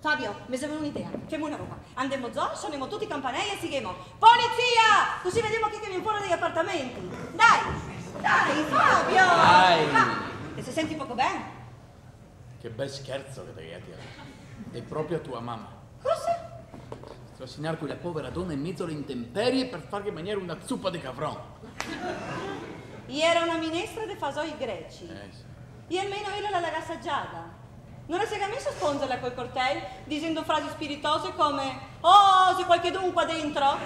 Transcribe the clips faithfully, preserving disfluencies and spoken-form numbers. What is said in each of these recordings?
Fabio, mi serve un'idea. Facciamo una roba. Andiamo già, suoniamo tutti i campanelli e sighiamo. Polizia! Così vediamo chi viene fuori dagli appartamenti. Dai! Dai, Fabio! Dai! Ah, e se senti poco bene? Che bel scherzo che ti hai. È proprio tua mamma. Cosa? Trascinare quella povera donna in mezzo alle intemperie per fargli mangiare una zuppa di cavron. Era una minestra di fasoi greci. Eh, sì. E almeno era la ragazza Giada. Non si è messo a spongerla col coltello dicendo frasi spiritose come "Oh, se qualchedun qua dentro?"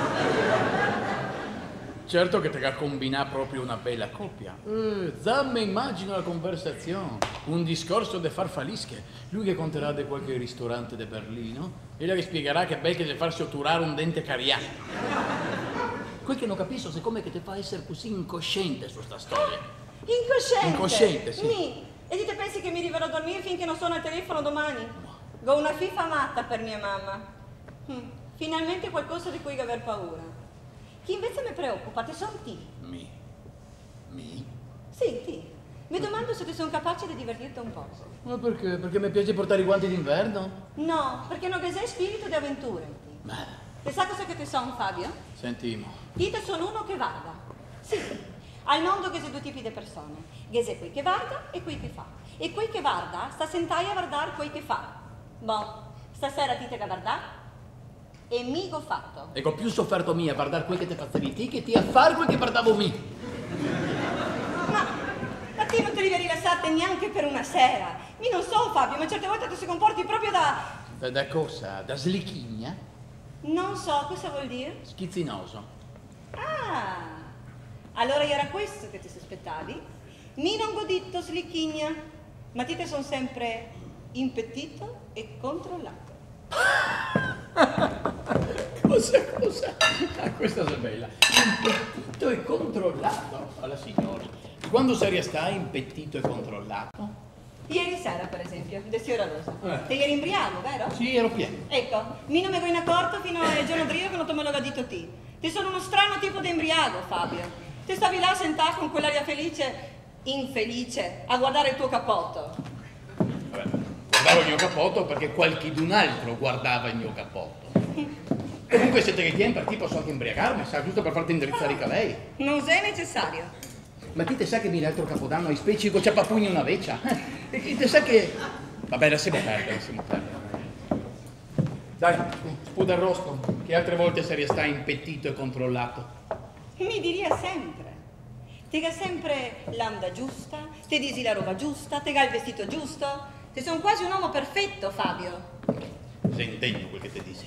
Certo che te la combina proprio una bella coppia. Eh, zamme immagino la conversazione. Un discorso de farfalische. Lui che conterà di qualche ristorante de Berlino e lei che spiegherà che bel che se farsi otturare un dente cariato. Quel che non capisco è come che te fa essere così incosciente su sta storia. Incosciente? Incosciente, sì. Mi. E ti pensi che mi riverrò a dormire finché non sono al telefono domani? Ho una fifa matta per mia mamma. Hm. Finalmente qualcosa di cui aver paura. Chi invece mi preoccupa, te son ti. Mi? Mi? Sì, ti. Mi domando se ti sono capace di divertirti un po'. Ma perché? Perché mi piace portare i guanti d'inverno? No, perché non che sei spirito di avventura. Beh. Te sa cosa che te son, Fabio? Sentimo. Dite sono uno che vada. Sì. Al mondo che sei due tipi di persone. Che sei qui che guarda e qui che fa. E qui che guarda sta sentai a guardare qui che fa. Boh, stasera ti te che guardare e mi ho fatto. Ecco, più sofferto mia a guardare quel che te facevi ti che ti a fare quel che guardavo mi. Ma, ma ti non ti devi rilassare neanche per una sera. Mi non so, Fabio, ma certe volte ti si comporti proprio da... Da, da cosa? Da slichigna? Non so, cosa vuol dire? Schizzinoso. Ah, allora era questo che ti sospettavi? Mi non godito slicchigna, ma ti te sono sempre impettito e controllato. Cosa, cosa? Ah, questa è bella. Impettito e controllato alla signora. Quando seria stai impettito e controllato? Ieri sera, per esempio, de signora Rosa. Eh. Te eri imbriaco, vero? Sì, ero pieno. Ecco, mi non mi in accorto fino al giorno drio che non te me l'ho detto ti. Ti sono uno strano tipo di imbriaco, Fabio. Ti stavi là sentato con quell'aria felice, infelice, a guardare il tuo cappotto. Vabbè, guardavo il mio cappotto perché qualchidun altro guardava il mio cappotto. Comunque siete che tieni per ti posso anche imbriacarmi, sa, giusto per farti indirizzare i capelli. Non sei necessario. Ma chi te sa che mi l'altro capodanno hai specifico c'è papugni una veccia? E chi te sa che... Vabbè, lasciamo perdere, lasciamo perdere. Dai, sputa il rosco, che altre volte sei sta impettito e controllato. Mi diria sempre. Te ga sempre l'anda giusta, te disi la roba giusta, te ga il vestito giusto. Te sono quasi un uomo perfetto, Fabio. Sei indegno quel che te dici.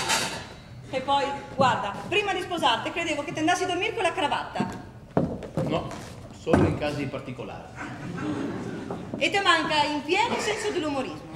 E poi, guarda, prima di sposarti credevo che te andassi a dormire con la cravatta. No, solo in casi particolari. E te manca in pieno senso dell'umorismo.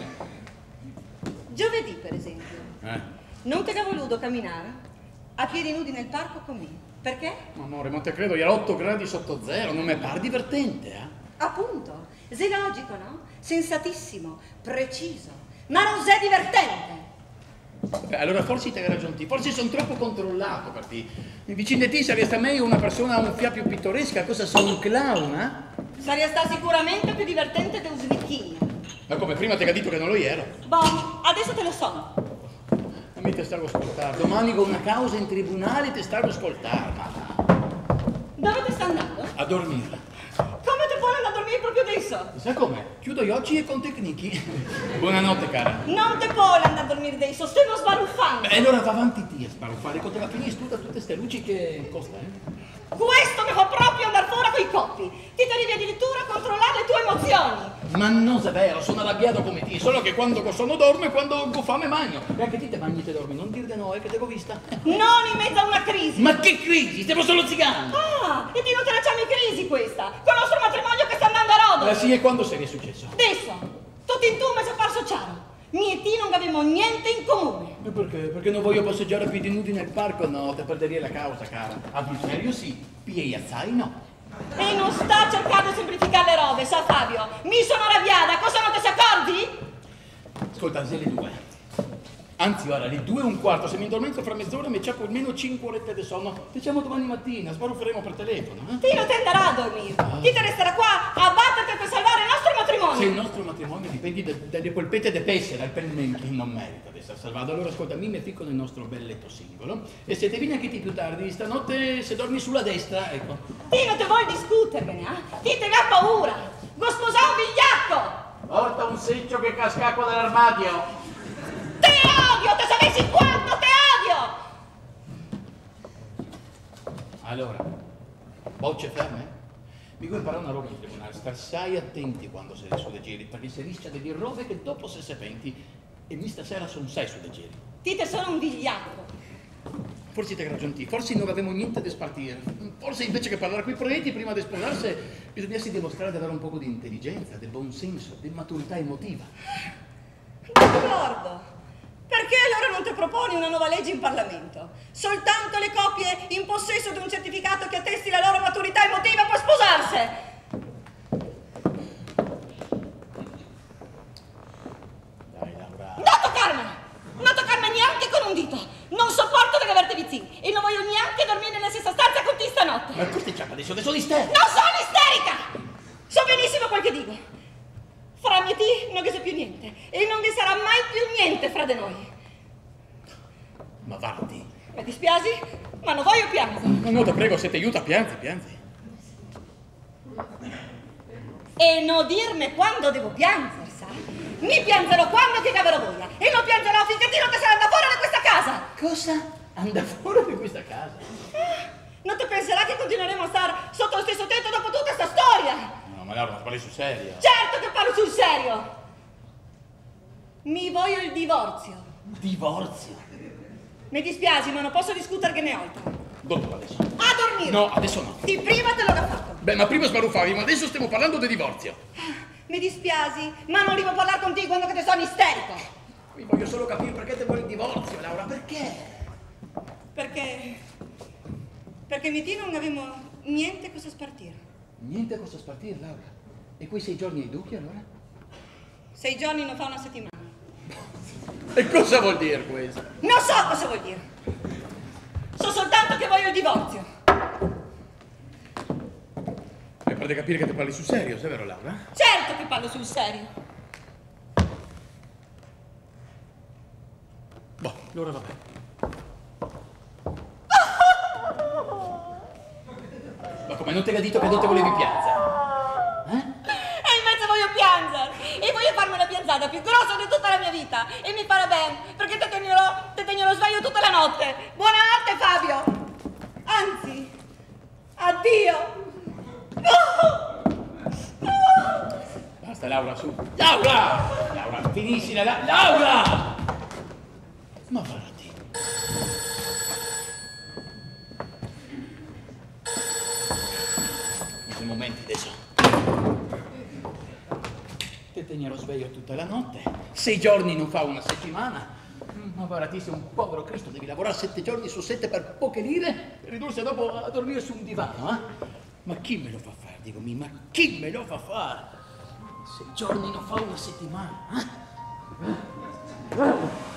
Giovedì, per esempio. Eh? Non te ga voluto camminare a piedi nudi nel parco con me. Perché? Amore, ma te credo, era otto gradi sotto zero, non mi pare divertente, eh? Appunto, sei logico, no? Sensatissimo, preciso, ma non sei divertente. Beh, allora forse te hai ragione te, forse sono troppo controllato per te. Vicino di te saresti a me una persona un fia più pittoresca, cosa sono un clown, eh? Saresti stato sicuramente più divertente di un slicchino. Ma come, prima ti ho detto che non lo ero. Boh, adesso te lo so. A me te stavo a ascoltare, domani con una causa in tribunale ti stavo a ascoltare, ma... Dove ti sta andando? A dormire. Come ti puoi andare a dormire proprio adesso? Sai come? Chiudo gli occhi e con tecnichi. Buonanotte, cara. Non ti puoi andare a dormire adesso, stiamo sbaruffando. Beh, allora va avanti te a sbaruffare, con te la finisci tutta tutte ste luci che costa, eh? Questo mi fa proprio andare fuori coi coppi. Ti devi addirittura controllare le tue emozioni. Ma non è vero, sono arrabbiato come te, solo che quando sono dormo e quando ho fame magno. E anche te te mangi e te dormi, non dir di no, è che te ho vista. Non in mezzo a una crisi. Ma che crisi? Stiamo solo zigando. Ah, e ti non te la chiami crisi questa? Con il nostro matrimonio che sta andando a rodo. Eh sì, e quando sei successo? Adesso, tutti in tu mi è apparso chiaro. Mi e ti non avevamo niente in comune. E perché? Perché non voglio passeggiare a piedi nudi nel parco? No, te perderei la causa, cara. A serio sì, piei assai no. E non sta cercando di semplificare le robe, sa Fabio? Mi sono arrabbiata, cosa non ti sei accorti? Ascolta, se le due. Anzi, ora, le due e un quarto, se mi addormento fra mezz'ora mi ciappo almeno cinque orette di sonno. Diciamo domani mattina, sbarufferemo per telefono, eh? Ti non te andrà a dormire. Ti te resterà qua a batterti per salvare il nostro matrimonio. matrimonio. Se il nostro matrimonio dipende da- dalle polpette de pesce, dal pelmen che non merita di essere salvato, allora ascolta, mi mi ficco nel nostro bel letto singolo e se te vieni anche ti più tardi, stanotte se dormi sulla destra, ecco. Ti non te vuoi discutermene, eh? Ti te ne ha paura. Vuoi sposare un vigliacco? Porta un secchio che casca acqua dall'armadio. Te odio, te sapessi quanto te odio! Allora, bocce ferme? Mi vuoi imparare una roba in tribunale, star assai attenti quando sei su dei giri, perché si rischia di dire robe che dopo se se penti, e mi stasera sono sei su dei giri. Ti te sono un vigliacco. Forse te ragion ti, forse non avevamo niente da spartire. Forse invece che parlare coi preti prima di sposarsi, bisognasse dimostrare di avere un po' di intelligenza, del buon senso, di maturità emotiva. D'accordo. Perché allora non ti proponi una nuova legge in Parlamento? Soltanto le coppie in possesso di un certificato che attesti la loro maturità emotiva può sposarsi. Dai, Laura. Non toccarmi! Non toccarmi neanche con un dito! Non sopporto di averti vicini e non voglio neanche dormire nella stessa stanza con te stanotte! Ma cosa ti chiama adesso? Adesso di isterica! Non sono isterica! So benissimo quel che dico. Fra me e te non c'è più niente e non vi sarà mai più niente fra di noi. Ma varti. Mi dispiaci, ma non voglio piangere. No, no, ti prego, se ti aiuta, pianzi, pianzi. E non dirmi quando devo piangere, sai? Mi piangerò quando che avrò voglia e non piangerò finché ti non ti sarà andato fuori da questa casa. Cosa? Anda fuori di questa casa. Non ti penserai che continueremo a stare sotto lo stesso tetto dopo tutta questa storia? No, ma Laura, ma parli sul serio. Certo che parlo sul serio! Mi voglio il divorzio. Divorzio? Mi dispiace, ma non posso discutere che ne oltre. Dove adesso? A dormire! No, adesso no. Di prima te l'ho fatto. Beh, ma prima sbaruffavi, ma adesso stiamo parlando di divorzio. Mi dispiaci, ma non devo parlare con te quando che te sono isterico. Mi voglio solo capire perché ti vuoi il divorzio, Laura, perché? Perché... Perché mi non avevamo niente cosa spartire. Niente cosa spartire, Laura. E quei sei giorni ai duchi, allora? Sei giorni non fa una settimana. E cosa vuol dire questo? Non so cosa vuol dire. So soltanto che voglio il divorzio. Mi pare di capire che ti parli sul serio, sei vero, Laura? Certo che parlo sul serio. Boh, allora va bene. Ma come, non te l'ha detto che non te volevi piazzare? Eh? E invece voglio piangere. E voglio farmi una piazzata più grossa di tutta la mia vita. E mi farà bene, perché te tenerò, te tenerò sveglio tutta la notte. Buonanotte, Fabio. Anzi, addio. Basta, Laura, su. Laura! Laura, finiscila, la... Laura! Ma guardati. I momenti adesso. Ti tenerò sveglio tutta la notte. Sei giorni non fa una settimana. Ma guardati, sei un povero Cristo, devi lavorare sette giorni su sette per poche lire e ridursi dopo a dormire su un divano, eh? Ma chi me lo fa fare, dicomi, ma chi me lo fa fare? Sei giorni non fa una settimana, eh?